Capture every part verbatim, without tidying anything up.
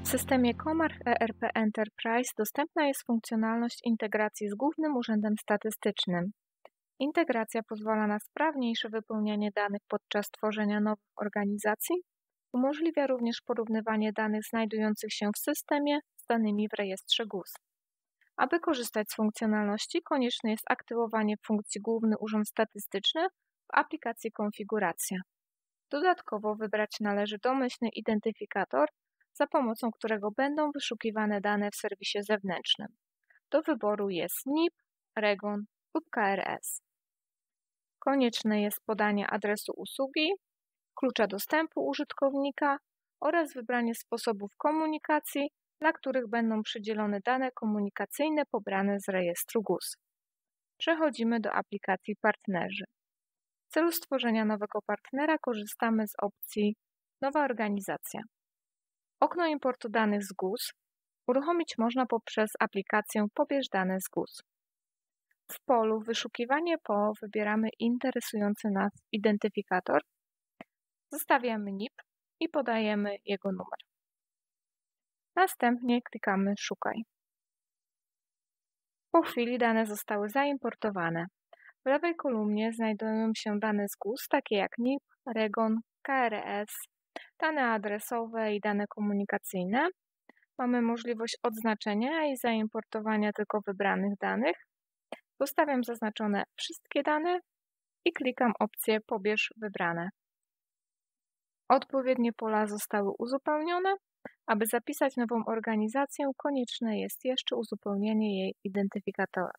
W systemie Comarch E R P Enterprise dostępna jest funkcjonalność integracji z Głównym Urzędem Statystycznym. Integracja pozwala na sprawniejsze wypełnianie danych podczas tworzenia nowych organizacji, umożliwia również porównywanie danych znajdujących się w systemie z danymi w rejestrze G U S. Aby korzystać z funkcjonalności, konieczne jest aktywowanie funkcji Główny Urząd Statystyczny w aplikacji Konfiguracja. Dodatkowo wybrać należy domyślny identyfikator, za pomocą którego będą wyszukiwane dane w serwisie zewnętrznym. Do wyboru jest N I P, REGON lub K R S. Konieczne jest podanie adresu usługi, klucza dostępu użytkownika oraz wybranie sposobów komunikacji, dla których będą przydzielone dane komunikacyjne pobrane z rejestru G U S. Przechodzimy do aplikacji Partnerzy. W celu stworzenia nowego partnera korzystamy z opcji Nowa organizacja. Okno importu danych z G U S uruchomić można poprzez aplikację Pobierz dane z G U S. W polu Wyszukiwanie po wybieramy interesujący nas identyfikator, zostawiamy N I P i podajemy jego numer. Następnie klikamy Szukaj. Po chwili dane zostały zaimportowane. W lewej kolumnie znajdują się dane z G U S, takie jak N I P, REGON, K R S, dane adresowe i dane komunikacyjne. Mamy możliwość odznaczenia i zaimportowania tylko wybranych danych. Zostawiam zaznaczone wszystkie dane i klikam opcję Pobierz wybrane. Odpowiednie pola zostały uzupełnione. Aby zapisać nową organizację, konieczne jest jeszcze uzupełnienie jej identyfikatora.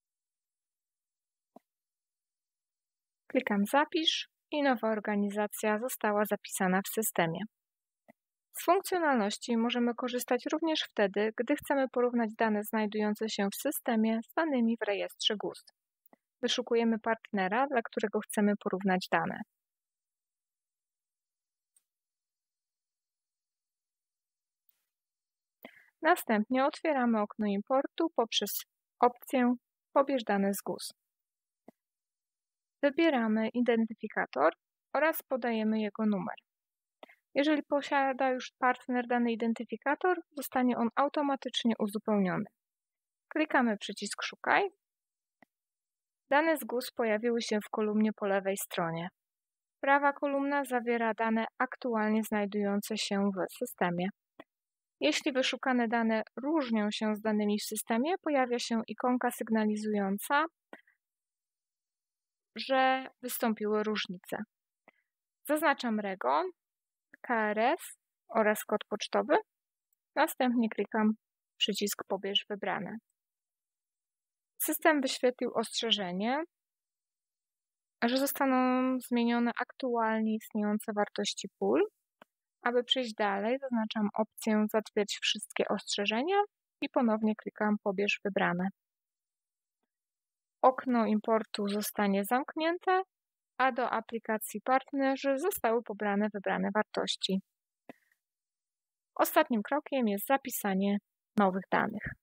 Klikam Zapisz i nowa organizacja została zapisana w systemie. Z funkcjonalności możemy korzystać również wtedy, gdy chcemy porównać dane znajdujące się w systemie z danymi w rejestrze G U S. Wyszukujemy partnera, dla którego chcemy porównać dane. Następnie otwieramy okno importu poprzez opcję Pobierz dane z G U S. Wybieramy identyfikator oraz podajemy jego numer. Jeżeli posiada już partner dany identyfikator, zostanie on automatycznie uzupełniony. Klikamy przycisk Szukaj. Dane z G U S pojawiły się w kolumnie po lewej stronie. Prawa kolumna zawiera dane aktualnie znajdujące się w systemie. Jeśli wyszukane dane różnią się z danymi w systemie, pojawia się ikonka sygnalizująca, że wystąpiły różnice. Zaznaczam REGON, K R S oraz kod pocztowy. Następnie klikam przycisk Pobierz wybrane. System wyświetlił ostrzeżenie, że zostaną zmienione aktualnie istniejące wartości pól. Aby przejść dalej, zaznaczam opcję Zatwierdź wszystkie ostrzeżenia i ponownie klikam Pobierz wybrane. Okno importu zostanie zamknięte, a do aplikacji Partnerzy zostały pobrane wybrane wartości. Ostatnim krokiem jest zapisanie nowych danych.